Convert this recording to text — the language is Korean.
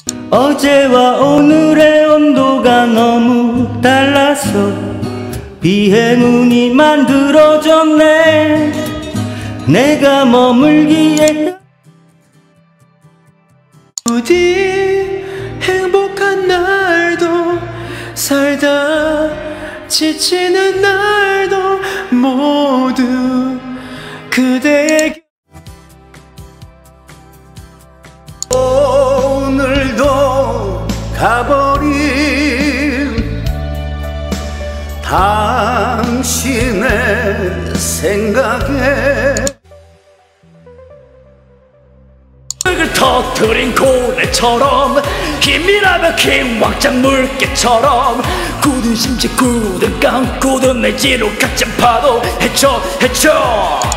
어제와 오늘의 온도가 너무 달라서 비행운이 만들어졌네. 내가 머물기에 부디 행복한 날도 살다 지치는 날도 모두 그대에게. 오늘도 가버린 당신의 생각에 흙을 터뜨린 고래처럼 힘이라면 긴 왕창 물개처럼 굳은 심지 굳은 깡 굳은 내지로 갇힌 파도 헤쳐